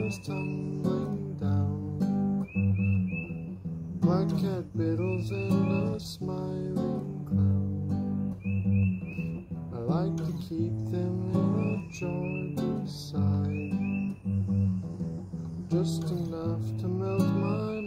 stars tumbling down, black cat biddles and a smiling clown. I like to keep them in a jar beside, just enough to melt my